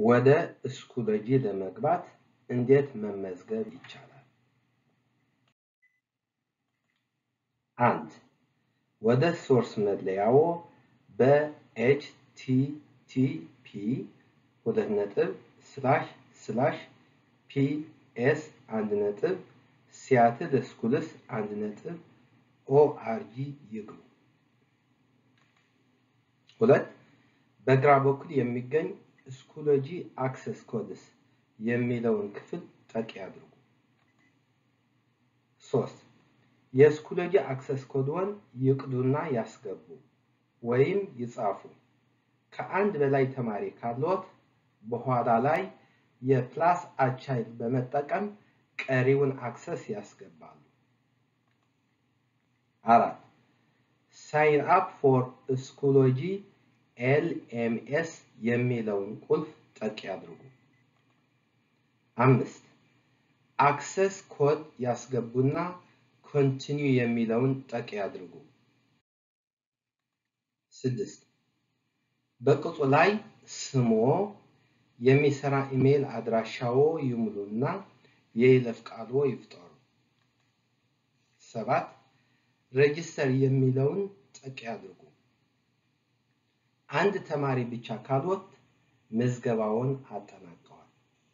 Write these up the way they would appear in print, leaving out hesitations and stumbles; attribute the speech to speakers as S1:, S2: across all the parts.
S1: ወደ ስኩሎጂ ለመግባት እንዴት መመዝገብ ይቻላል? 1. ወደ ሶርስ መለያው https://ps://seattleschools1.org ይግቡ። 2. በግራ በኩል የሚገኝ ስኩሎጂ አክሰስ ኮድስ የሚለውን ክፍል ጠቅ ያድርጉ። 3. የስኩሎጂ አክሰስ ኮድን ይቅዱና ያስገቡ ወይም ይጻፉ። ከአንድ በላይ ተማሪ ካለዎት በኋላ ላይ የፕላስ አቻይል በመጠቀም ቀሪውን አክሰስ ያስገባሉ። 4. ሳይን አፕ ፎር ስኩሎጂ LMS የሚለውን ቁልፍ ጠቅ ያድርጉ። 5. አክሰስ ኮድ ያስገቡና ኮንቲኒዩ የሚለውን ጠቅ ያድርጉ። 6. በቅጹ ላይ ስሞ የሚሰራ ኢሜል አድራሻው ይሙሉና የይለፍ ቃልዎ ይፍጠሩ። 7. ሬጂስተር የሚለውን ጠቅ ያድርጉ። አንድ ተማሪ ብቻ ካሎት ምዝገባውን አጠናቀዋል።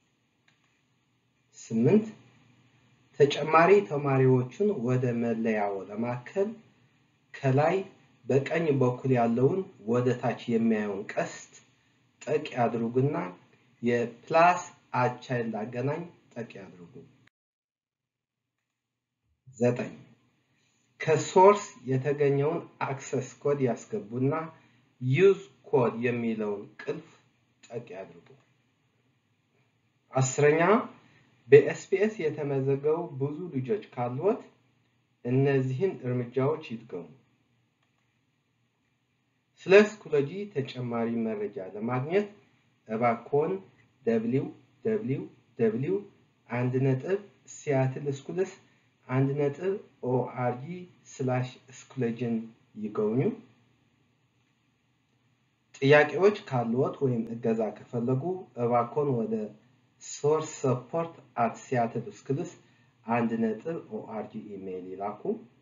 S1: 8. ተጨማሪ ተማሪዎችን ወደ መለያው ለማከል ከላይ በቀኝ በኩል ያለውን ወደ ታች የሚያየውን ቀስት ጠቅ ያድርጉና የፕላስ አቻይል አገናኝ ጠቅ ያድርጉ። 9. ከሶርስ የተገኘውን አክሰስ ኮድ ያስገቡና ዩዝ ኮድ የሚለውን ቁልፍ ጠቅ ያድርጉ። 10ኛ በኤስፒኤስ የተመዘገቡ ብዙ ልጆች ካሉት እነዚህን እርምጃዎች ይጥቀሙ። ስለ ስኩሎጂ ተጨማሪ መረጃ ለማግኘት እባክዎን www.seattleschools1.org/schoology ይጎብኙ። ጥያቄዎች ካሉት ወይም እገዛ ከፈለጉ እባክዎን ወደ source support@seattleschools1.org ኢሜል ይላኩ።